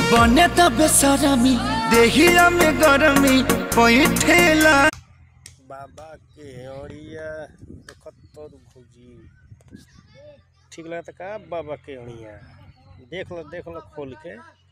बने त बेसरमी देहिया में गरमी पैठेला। बाबा के हड़िया देखत तो भौजी ठीक लगता का बाबा के हड़िया देख लो खोल के।